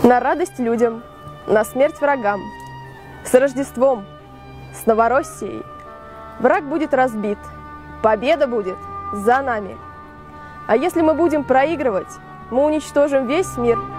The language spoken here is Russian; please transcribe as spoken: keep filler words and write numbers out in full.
На радость людям, на смерть врагам, с Рождеством, с Новороссией. Враг будет разбит, победа будет за нами. А если мы будем проигрывать, мы уничтожим весь мир.